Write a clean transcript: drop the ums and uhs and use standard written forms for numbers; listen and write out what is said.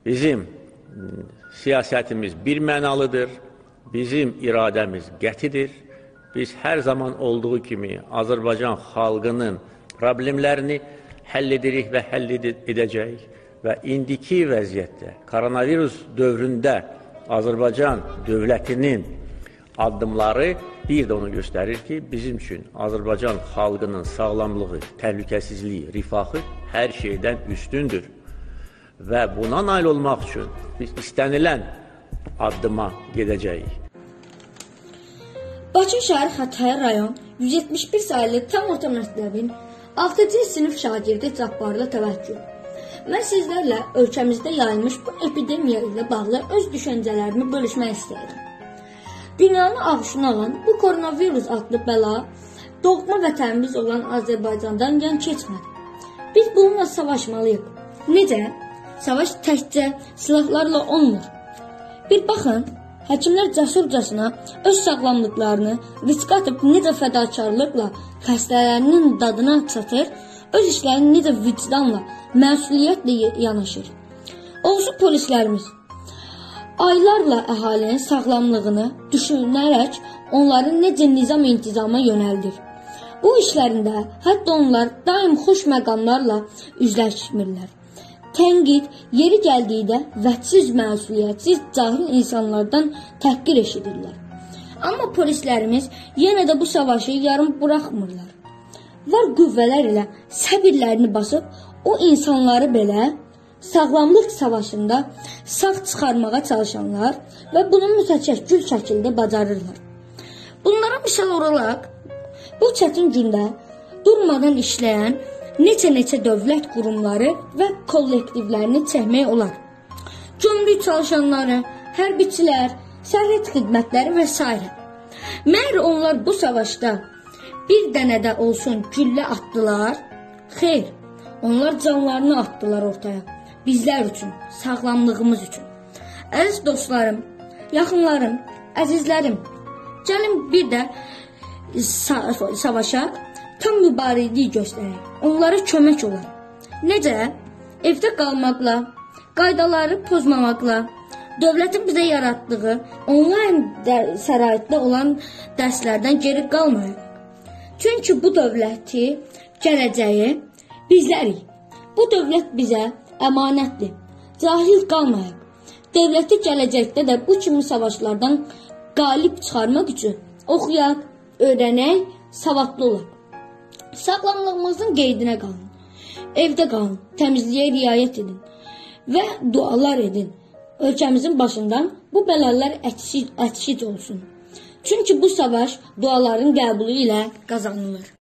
Bizim siyasətimiz bir mənalıdır, bizim iradəmiz qətidir. Biz hər zaman olduğu kimi Azərbaycan xalqının problemlərini həll edirik və həll edəcəyik. Və indiki vəziyyətdə, koronavirus dövründə Azərbaycan dövlətinin addımları bir də onu göstərir ki, bizim üçün Azərbaycan xalqının sağlamlığı, təhlükəsizliyi, rifahı hər şeydən üstündür. Və buna nail olmaq üçün biz istənilən addıma gedəcəyik. Bakı şəhər Xətai rayon 171 sayılı tam orta məktəbin 6-cı sinif şagirdi Cabbarlı Təvəkkül. Mən sizlərlə ölkəmizdə yayılmış bu epidemiya ilə bağlı öz düşüncələrimi bölüşmək istəyirəm. Dünyanı ağuşuna alan bu koronavirus adlı bəla doğma vətənimiz olan Azərbaycandan yan keçmədi. Biz bununla savaşmalıyıq. Necə? Savaş təkcə silahlarla olmur. Bir baxın, həkimlər cəsurcasına öz sağlamlıqlarını riskə atıb necə fədakarlıqla xəstələrinin dadına çatır, öz işlərini necə vicdanla, məsuliyyətlə yanaşır. Olsun polislərimiz aylarla əhalinin sağlamlığını düşünərək onları necə nizam-intizama yönəldir. Bu işlərində hətta onlar daim xoş məqamlarla üzləşmirlər. Tənqid yeri gəldikdə vədsiz, məsuliyyətsiz, cahil insanlardan təhqir eşidirlər. Amma polislərimiz yenə də bu savaşı yarım buraxmırlar. Var qüvvələr ilə səbirlərini basıb o insanları belə sağlamlıq savaşında sağ çıxarmağa çalışanlar və bunu mütəşəkkil şəkildə bacarırlar. Bunlara misal olaraq bu çətin gündə durmadan işləyən neçə dövlət qurumları və kollektivlərini çəkmək olar. Gömrük çalışanları, hərbiçilər, sərhəd xidmətləri və s. Məyər onlar bu savaşda bir dənə də olsun güllə atdılar? Xeyr, onlar canlarını atdılar ortaya. Bizlər üçün, sağlamlığımız üçün. Əziz dostlarım, yaxınlarım, əzizlərim, gəlin bir də savaşaq, tam mübarizlik göstərək, onlara kömək olar. Necə? Evdə qalmaqla, qaydaları pozmamaqla, dövlətin bizə yaratdığı onlayn şəraitdə olan dərslərdən geri qalmayıq. Çünki bu dövləti, gələcəyi bizlərik. Bu dövlət bizə əmanətdir. Cahil qalmayaq. Dövləti gələcəkdə də bu kimi savaşlardan qalib çıxarmaq üçün oxuyaq, öyrənək, savadlı olaq. Sağlamlığımızın qeydinə qalın. Evdə qalın, təmizliyə riayət edin və dualar edin. Ölkəmizin başından bu bəlalar əksik olsun. Çünki bu savaş duaların qəbulu ilə qazanılır.